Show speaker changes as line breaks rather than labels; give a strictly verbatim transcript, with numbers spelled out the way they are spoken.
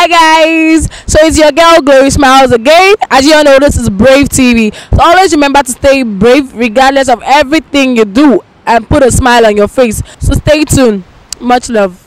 Hi guys, so it's your girl Glory Smiles again. As you all know, this is Brave T V. So always remember to stay brave regardless of everything you do and put a smile on your face. So stay tuned. Much love.